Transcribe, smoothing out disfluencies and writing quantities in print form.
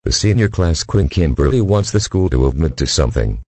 The senior class Queen Kimberly wants the school to admit to something.